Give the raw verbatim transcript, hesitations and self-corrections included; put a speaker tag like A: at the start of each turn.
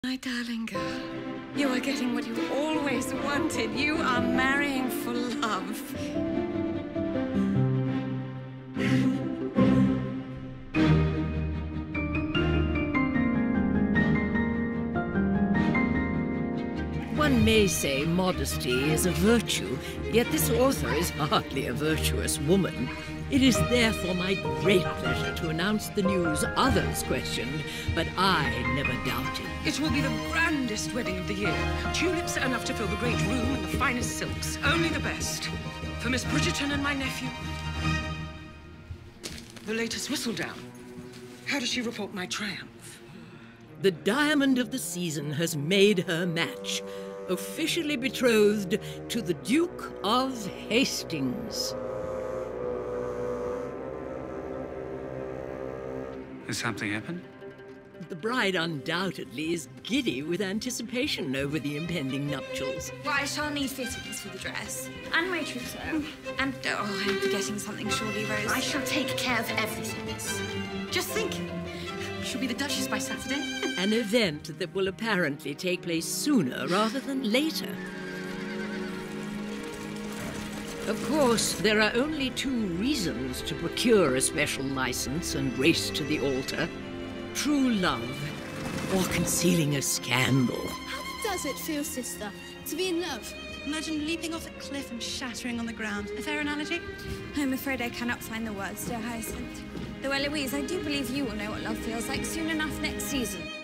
A: My darling girl, you are getting what you always wanted. You are marrying for love.
B: One may say modesty is a virtue, yet this author is hardly a virtuous woman. It is therefore my great pleasure to announce the news others questioned, but I never doubted.
C: It will be the grandest wedding of the year. Tulips enough to fill the great room and the finest silks. Only the best. For Miss Bridgerton and my nephew. The latest Whistledown. How does she report my triumph?
B: The diamond of the season has made her match, officially betrothed to the Duke of Hastings.
D: Has something happened?
B: The bride undoubtedly is giddy with anticipation over the impending nuptials.
E: Well, I shall need fittings for the dress. And my trousseau. And, oh, I'm forgetting something surely, Rose.
F: I shall take care of everything. Just think, she'll be the Duchess by Saturday.
B: An event that will apparently take place sooner rather than later. Of course, there are only two reasons to procure a special license and race to the altar. True love, or concealing a scandal.
G: How does it feel, sister, to be in love?
H: Imagine leaping off a cliff and shattering on the ground. A fair analogy?
E: I'm afraid I cannot find the words, dear Hyacinth. Though, Eloise, I do believe you will know what love feels like soon enough next season.